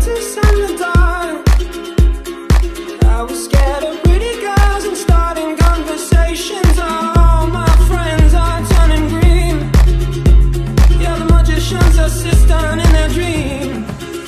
roses and the dark. I was scared of pretty girls and starting conversations. All my friends are turning green. Yeah, the magician's assistant in their dream.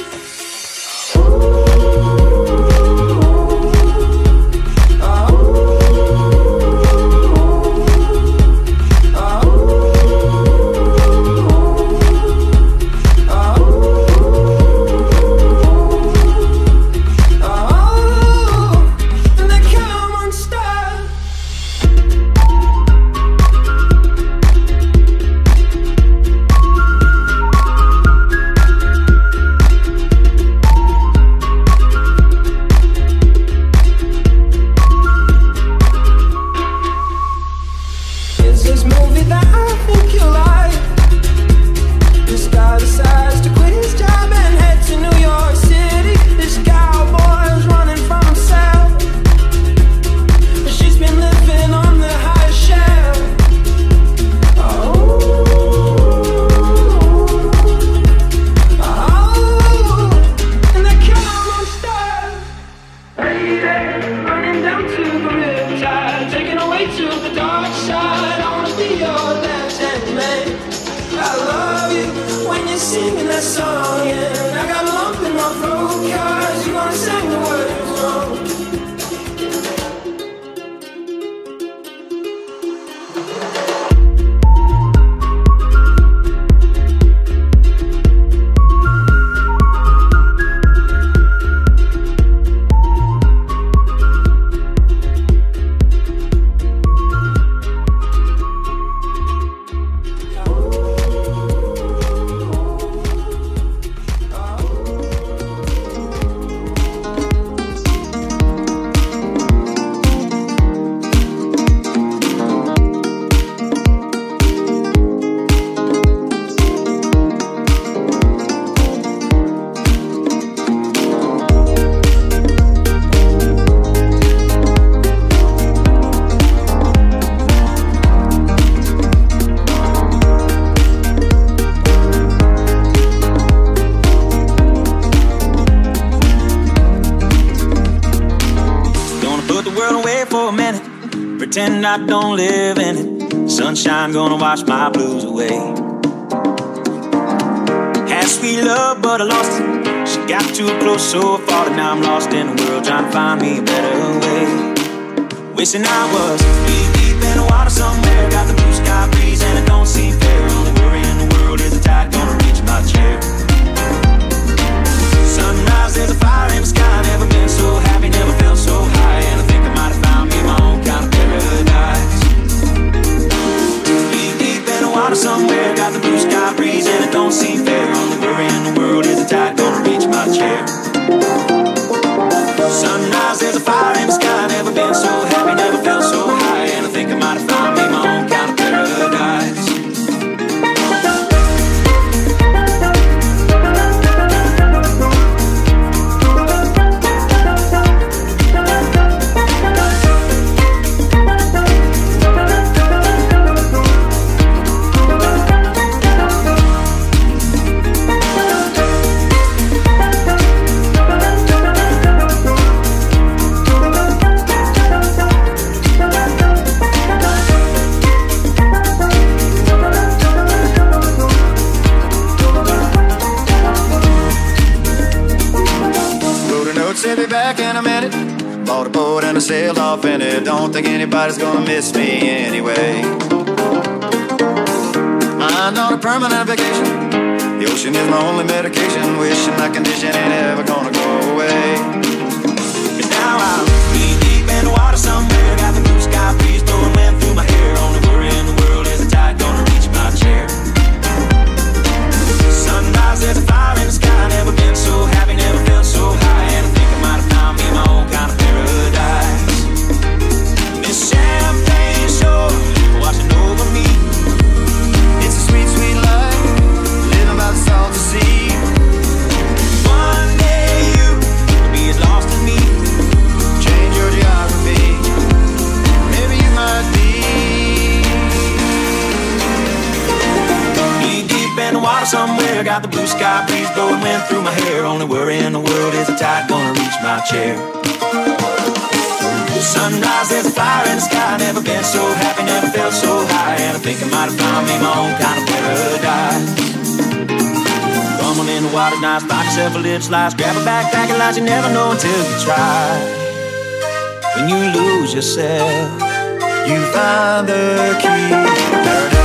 Pretend I don't live in it. Sunshine gonna wash my blues away. Had sweet love, but I lost it. She got too close, so far, and now I'm lost in the world, trying to find me a better way. Wishing I was deep in the water somewhere. Got the blue sky breeze, and it don't seem fair. Only worry in the world is the tide gonna reach my chair. Sunrise, there's a fire in the sky. Never been so happy, never felt so high. And I think I might have found me my own kind of paradise. Deep in the water somewhere. Got the blue sky breeze, and it don't seem fair. Only worry in the world is the tide gonna reach my chair. Sunrise, there's a fire in the sky. Never been so happy, never felt so high. And I think I might have found me my own kind of paradise. Bought a boat and I sailed off in it. Don't think anybody's gonna miss me anyway. I'm on a permanent vacation. The ocean is my only medication. Wishing my condition ain't ever gonna go away. Cause now I'm deep in the water somewhere. Got the blue sky breeze blowing wind through my hair. Only worry in the world is the tide gonna reach my chair. Sunrise, there's a fire in the sky. Never been so happy, never felt so high. And I think I might have found me my own kind of paradise. This champagne shore washing over me. It's a sweet, sweet life, living by the salty sea. One day you will be as lost as me. Change your geography. water somewhere, got the blue sky breeze blowing wind through my hair. Only worry in the world is the tide gonna reach my chair. Sunrise, there's a fire in the sky. Never been so happy, never felt so high. And I think I might have found me my own kind of paradise. Come on in, the water's nice, find yourself a little slice. Grab a backpack and light, you never know until you try. When you lose yourself, you find the key to paradise.